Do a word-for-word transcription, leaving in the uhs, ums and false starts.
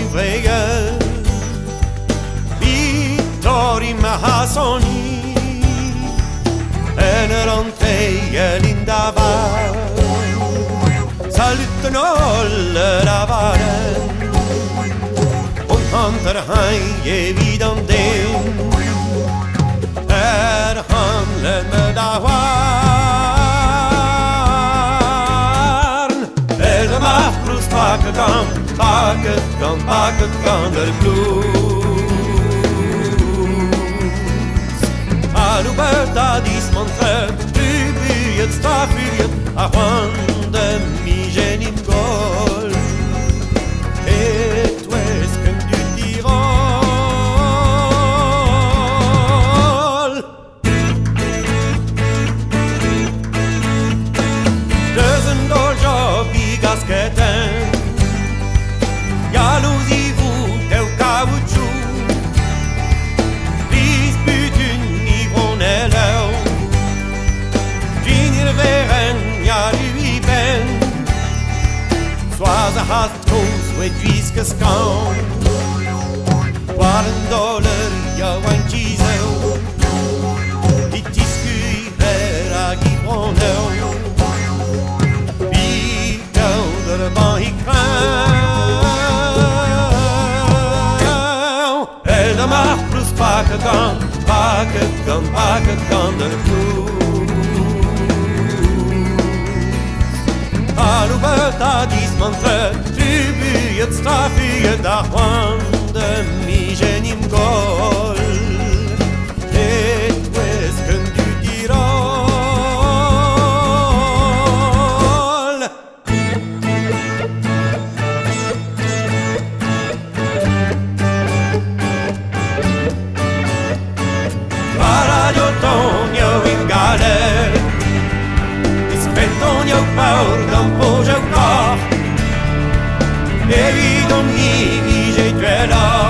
veilleur, Vittorio Mahassoni, en rentrée l'indava, salutano la varen, und hunter hein evidente, er handler med dawarn, er macht plus packet gun, packet gun, packet gun der blues. Aluberta dismontrer, tribüet stafiliet, a quando mi genim gol, et wesken du Tirol. Deuzen doljo bigasqueten, jalousie-vous teu caoutchouc, disputun ivroneleu, finir veren ja lui ben, sois a hast groß with wiske skan, waren dollar ja wan chisel, dit discui vera gibronel, bi der ban hikran, el de macht plus packet gun, packet gun, packet gun der blues. Aluberta dismontrer, tribüet stafiliet, a quando mi genim gol, et wesken du Tirol. Radio Tonio in galer, Tonio paur d'un po' giocò, e vi domini, j'ai tué là.